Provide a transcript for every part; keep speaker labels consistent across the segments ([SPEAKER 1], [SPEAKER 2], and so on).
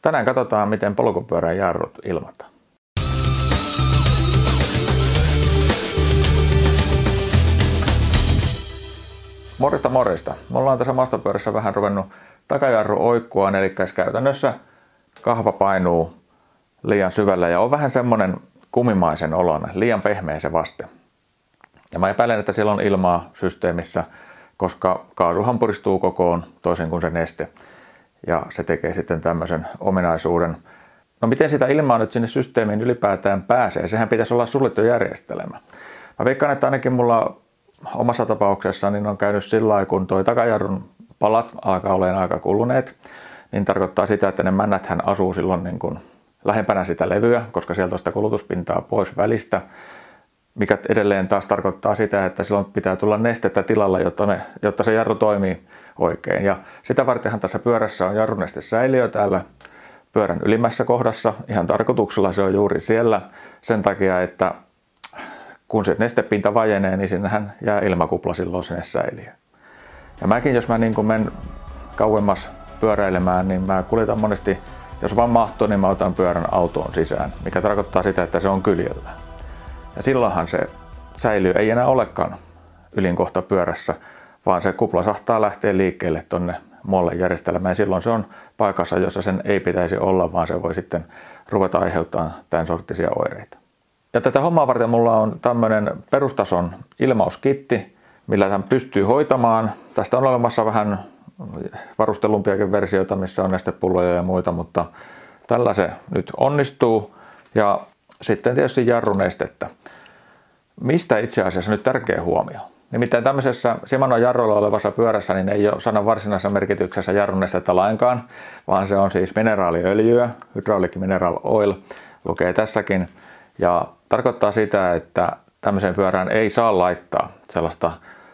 [SPEAKER 1] Tänään katsotaan, miten polkupyörän jarrut ilmataan. Morjesta. Me ollaan tässä maastopyörässä vähän ruvennut takajarru oikkuaan, eli käytännössä kahva painuu liian syvällä ja on vähän semmonen kumimaisen oloinen, liian pehmeä se vaste. Ja mä epäilen, että siellä on ilmaa systeemissä, koska kaasuhan puristuu kokoon toisin kuin se neste. Ja se tekee sitten tämmöisen ominaisuuden. No miten sitä ilmaa nyt sinne systeemiin ylipäätään pääsee? Sehän pitäisi olla suljettu järjestelmä. Mä veikkaan, että ainakin mulla omassa tapauksessa niin on käynyt sillä lailla, kun toi takajarrun palat alkaa olemaan aika kuluneet, niin tarkoittaa sitä, että ne männäthän asuu silloin niin kuin lähempänä sitä levyä, koska sieltä on sitä kulutuspintaa pois välistä, mikä edelleen taas tarkoittaa sitä, että silloin pitää tulla nestettä tilalla, jotta se jarru toimii oikein. Ja sitä vartenhan tässä pyörässä on jarrunestesäiliö täällä pyörän ylimmässä kohdassa. Ihan tarkoituksella se on juuri siellä sen takia, että kun se nestepinta vajenee, niin sinnehän jää ilmakupla silloin sinne säiliöön. Ja mäkin, jos mä niin kun menen kauemmas pyöräilemään, niin mä kuljetan monesti, jos vaan mahtuu, niin mä otan pyörän autoon sisään, mikä tarkoittaa sitä, että se on kyljellä. Ja silloinhan se säiliö ei enää olekaan ylinkohta pyörässä, vaan se kupla sahtaa lähteä liikkeelle tonne muualle järjestelmään. Silloin se on paikassa, jossa sen ei pitäisi olla, vaan se voi sitten ruveta aiheuttamaan tämän sorttisia oireita. Ja tätä hommaa varten mulla on tämmöinen perustason ilmauskitti, millä tämän pystyy hoitamaan. Tästä on olemassa vähän varustellumpiakin versioita, missä on nestepulloja ja muita, mutta tällä se nyt onnistuu. Ja sitten tietysti jarrunestettä. Mistä itse asiassa nyt tärkeä huomio? Nimittäin tämmöisessä Shimano jarruilla olevassa pyörässä niin ei ole sanan varsinaisessa merkityksessä jarrunestettä lainkaan, vaan se on siis mineraaliöljyä, hydraulic mineral oil, lukee tässäkin. Ja tarkoittaa sitä, että tämmöiseen pyörään ei saa laittaa sellaista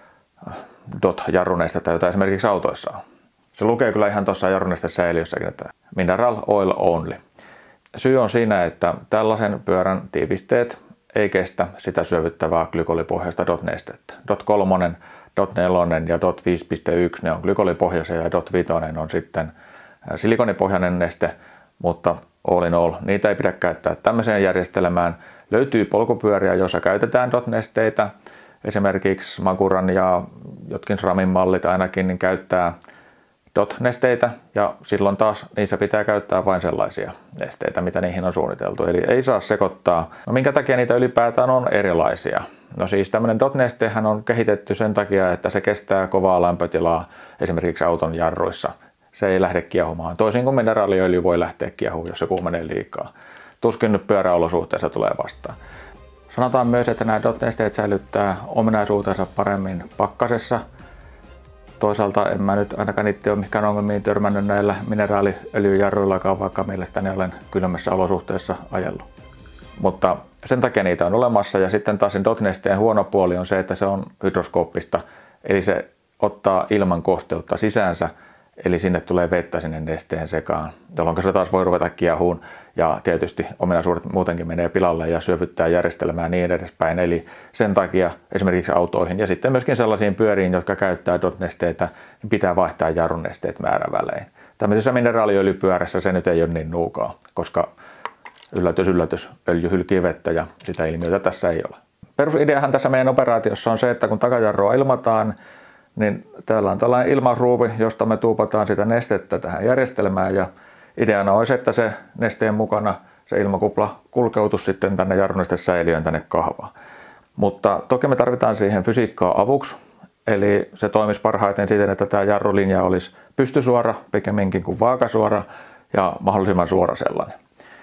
[SPEAKER 1] DOT-jarrunestettä, jota esimerkiksi autoissa on. Se lukee kyllä ihan tuossa jarrunestesäiliössäkin, että mineral oil only. Syy on siinä, että tällaisen pyörän tiivisteet ei kestä sitä syövyttävää glykolipohjaista DOT-nestettä. DOT3, DOT4 ja DOT5.1 ne on glykolipohjaisia ja DOT5 on sitten silikonipohjainen neste, mutta all in all, niitä ei pidä käyttää tämmöiseen järjestelmään. Löytyy polkupyöriä, joissa käytetään DOT-nesteitä. Esimerkiksi Maguran ja jotkin SRAMin mallit ainakin niin käyttää DOT-nesteitä ja silloin taas niissä pitää käyttää vain sellaisia nesteitä, mitä niihin on suunniteltu. Eli ei saa sekoittaa. No minkä takia niitä ylipäätään on erilaisia? No siis tämmöinen DOT-nestehän on kehitetty sen takia, että se kestää kovaa lämpötilaa esimerkiksi auton jarruissa. Se ei lähde kiehumaan. Toisin kuin mineraaliöljy voi lähteä kiehumaan, jos se kuumenee liikaa. Tuskin nyt pyöräolosuhteessa tulee vastaan. Sanotaan myös, että nämä DOT-nesteet säilyttää ominaisuutensa paremmin pakkasessa. Toisaalta en mä nyt ainakaan itse ole mihinkään ongelmiin törmännyt näillä mineraaliöljyjarruillakaan, vaikka mielestäni olen kylmässä olosuhteessa ajellut. Mutta sen takia niitä on olemassa ja sitten taas sen DOT-nesteen huono puoli on se, että se on hydroskooppista. Eli se ottaa ilman kosteutta sisäänsä, eli sinne tulee vettä sinne nesteen sekaan, jolloin se taas voi ruveta kiehuun ja tietysti ominaisuudet muutenkin menee pilalle ja syövyttää järjestelmää niin edespäin. Eli sen takia esimerkiksi autoihin ja sitten myöskin sellaisiin pyöriin, jotka käyttää DOT-nesteitä, niin pitää vaihtaa jarrunesteet määrävälein. Tämmöisessä mineraaliöljypyörässä se nyt ei ole niin nuukaa, koska yllätys, öljy hylkii vettä ja sitä ilmiötä tässä ei ole. Perusideahan tässä meidän operaatiossa on se, että kun takajarrua ilmataan, niin täällä on tällainen ilmausruuvi, josta me tuupataan sitä nestettä tähän järjestelmään ja ideana olisi, että se nesteen mukana se ilmakupla kulkeutuisi sitten tänne jarrunestesäiliöön tänne kahvaan. Mutta toki me tarvitaan siihen fysiikkaa avuksi, eli se toimisi parhaiten siten, että tämä jarrulinja olisi pystysuora pikemminkin kuin vaakasuora ja mahdollisimman suora sellainen.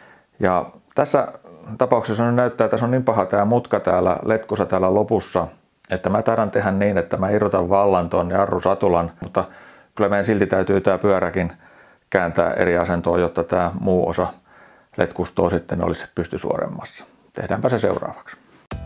[SPEAKER 1] Ja tässä tapauksessa nyt näyttää, että tässä on niin paha tämä mutka täällä letkussa täällä lopussa, että mä taidan tehdä niin, että mä irrotan vallan tuon jarrusatulan, mutta kyllä meidän silti täytyy tämä pyöräkin kääntää eri asentoon, jotta tämä muu osa letkustoa sitten olisi pystysuoremmassa. Tehdäänpä se seuraavaksi.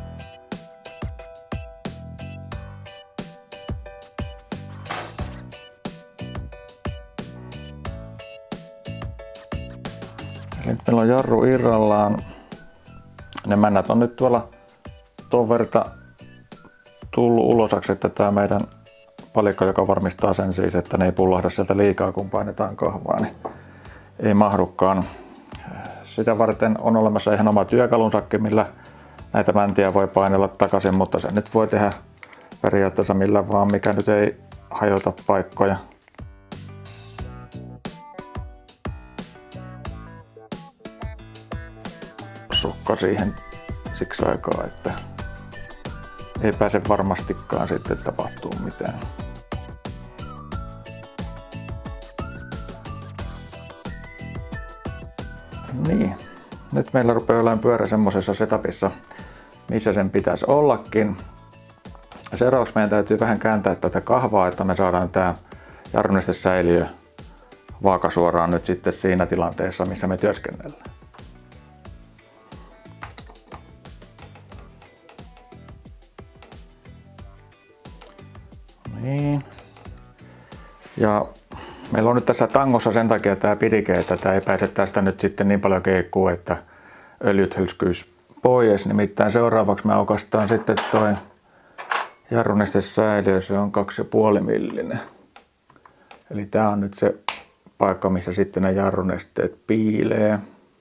[SPEAKER 1] Eli nyt meillä on jarru irrallaan. Ne männät on nyt tuolla tuon verta tullut ulosaksi, että tämä meidän palikka, joka varmistaa sen siis, että ne ei pullahda sieltä liikaa, kun painetaan kahvaa, niin ei mahdukaan. Sitä varten on olemassa ihan oma työkalunsakki, millä näitä mäntiä voi painella takaisin, mutta se nyt voi tehdä periaatteessa millä vaan, mikä nyt ei hajota paikkoja. Sukka siihen siksi aikaa, että ei pääse varmastikaan sitten tapahtuu mitään. Niin, nyt meillä rupeaa olemaan pyörä semmoisessa setupissa, missä sen pitäisi ollakin. Seuraavaksi meidän täytyy vähän kääntää tätä kahvaa, että me saadaan tämä jarrunnestesäiliö vaakasuoraan nyt sitten siinä tilanteessa, missä me työskennellään. Niin. Ja meillä on nyt tässä tangossa sen takia tämä pidike, että tämä ei pääse tästä nyt sitten niin paljon keikkuu, että öljyt hylskyisi pois. Nimittäin seuraavaksi me aukaistaan sitten toi jarrunnestesäiliö, se on 2,5 millinen. Eli tämä on nyt se paikka, missä sitten ne jarrunesteet piilee.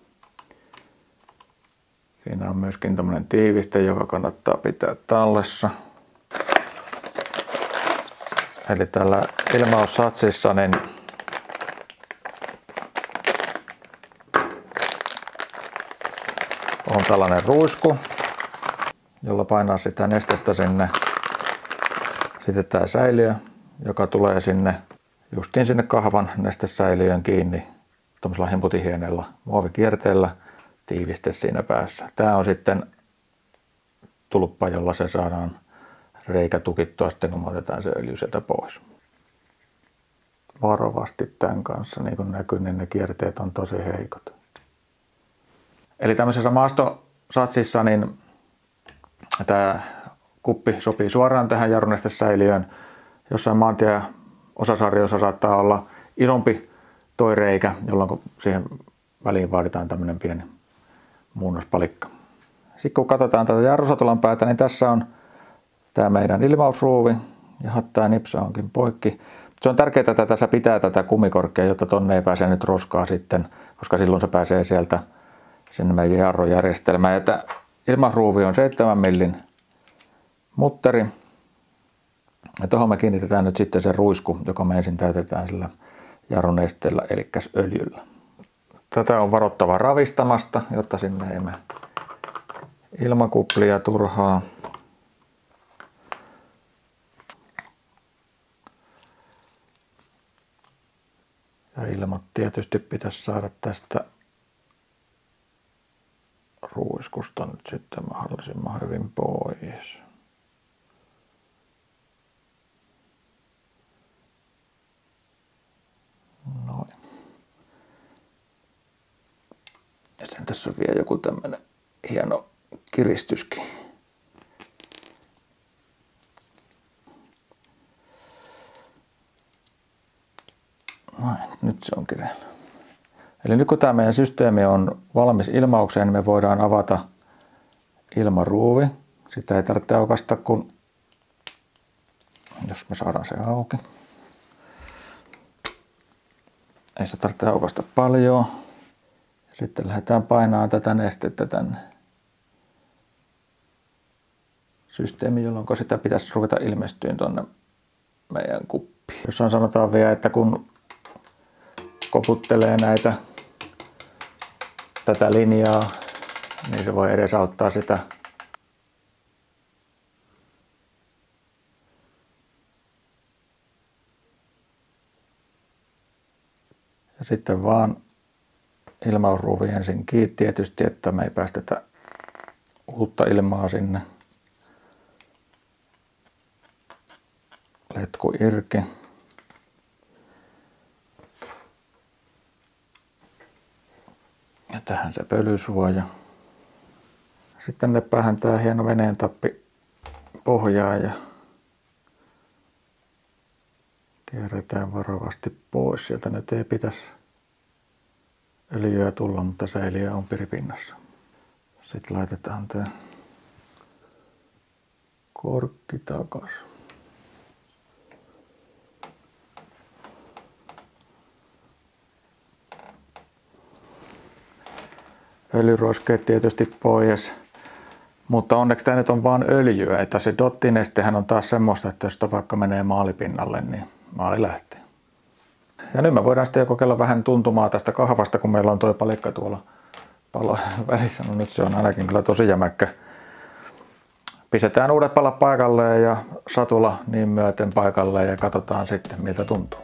[SPEAKER 1] Siinä on myöskin tämmöinen tiiviste, joka kannattaa pitää tallessa. Eli tällä ilmaussatsissa niin on tällainen ruisku, jolla painaa sitä nestettä sinne. Sitten tämä säiliö, joka tulee justiin sinne kahvan nestesäiliön kiinni tuollaisella himputihienellä muovikierteellä, tiiviste siinä päässä. Tämä on sitten tulppa, jolla se saadaan reikä tukittua sitten, kun me otetaan se öljy sieltä pois. Varovasti tämän kanssa, niin kuin näkyy, niin ne kierteet on tosi heikot. Eli tämmöisessä maastosatsissa niin tämä kuppi sopii suoraan tähän jarrunnestesäiliöön. Jossain maantie-osasarjoissa saattaa olla isompi toi reikä, jolloin siihen väliin vaaditaan tämmöinen pieni muunnospalikka. Sitten kun katsotaan tätä jarrusatulan päätä, niin tässä on tämä meidän ilmausruuvi. Ja tämä nipsa onkin poikki. Se on tärkeää, että tässä pitää tätä kumikorkea, jotta tonne ei pääse nyt roskaa sitten, koska silloin se pääsee sieltä sinne meidän jarrujärjestelmään. Ja tämä ilmausruuvi on 7 millin mutteri. Ja tuohon me kiinnitetään nyt sitten se ruisku, joka me ensin täytetään sillä jarrunesteellä, eli öljyllä. Tätä on varottava ravistamasta, jotta sinne ei mene ilmakuplia turhaa. Ja ilmat tietysti pitäisi saada tästä ruiskusta nyt sitten mahdollisimman hyvin pois. Noin. Ja sitten tässä on vielä joku tämmönen hieno kiristyskin. Noin, nyt se on kireellä. Eli nyt kun tämä meidän systeemi on valmis ilmaukseen, niin me voidaan avata ilmaruuvi. Sitä ei tarvitse aukaista, kun jos me saadaan se auki. Ei sitä tarvitse aukaista paljon. Sitten lähdetään painamaan tätä nestettä tänne systeemiin, jolloin sitä pitäisi ruveta ilmestyä tuonne meidän kuppiin. Jos on sanotaan vielä, että kun koputtelee tätä linjaa, niin se voi edesauttaa sitä. Ja sitten vaan ilmausruuvi ensin kiinni tietysti, että me ei päästetä uutta ilmaa sinne. Letku irki. Ja tähän se pölysuoja. Sitten tänne päähän tää hieno veneen tappi pohjaa ja kierretään varovasti pois. Sieltä nyt ei pitäisi öljyä tulla, mutta säiliö on piripinnassa. Sitten laitetaan tää korkki takas. öljyruiskeet tietysti pois. Mutta onneksi tämä nyt on vaan öljyä, että se dottinestehän on taas semmoista, että jos sitä vaikka menee maalipinnalle, niin maali lähtee. Ja nyt me voidaan sitten kokeilla vähän tuntumaa tästä kahvasta, kun meillä on tuo palikka tuolla palojen välissä. No nyt se on ainakin kyllä tosi jämäkkä. Pistetään uudet palat paikalleen ja satula niin myöten paikalleen ja katsotaan sitten miltä tuntuu.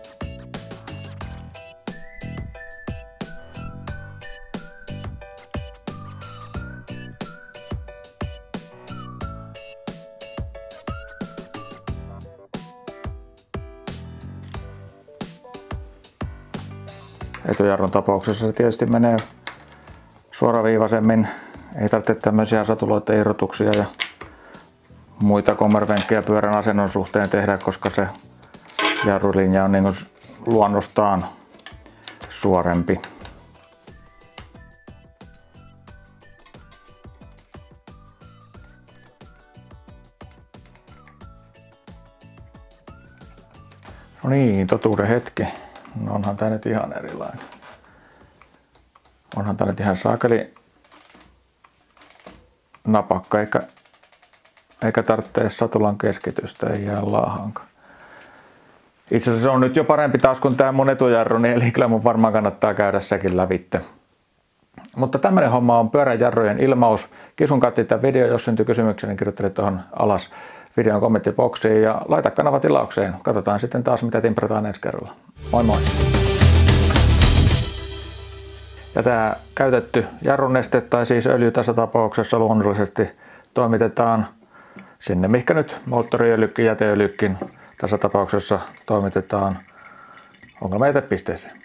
[SPEAKER 1] Etujarrun tapauksessa se tietysti menee suoraviivaisemmin. Ei tarvitse tämmöisiä satuloiden irrotuksia ja muita kommervenkkejä pyörän asennon suhteen tehdä, koska se jarrulinja on niin kuin luonnostaan suorempi. No niin, totuuden hetki. No onhan tää nyt ihan erilainen. Onhan tää nyt ihan saakeli napakka, eikä tarvitse satulan keskitystä, ei jää laahankaan. Itse asiassa se on nyt jo parempi taas kuin tää mun etujarru, niin eli kyllä mun varmaan kannattaa käydä sekin lävitte. Mutta tämmönen homma on pyörän jarrujen ilmaus. Kisun katsi tämän video, jos syntyy kysymyksiä, niin kirjoittele tuohon alas videon kommenttiboksiin ja laita kanava tilaukseen. Katsotaan sitten taas mitä timprataan ensi kerralla. Moi moi! Ja tämä käytetty jarruneste tai siis öljy tässä tapauksessa luonnollisesti toimitetaan sinne, mihinkä nyt moottoriöljykin, jäteöljykin tässä tapauksessa toimitetaan ongelmajätepisteeseen.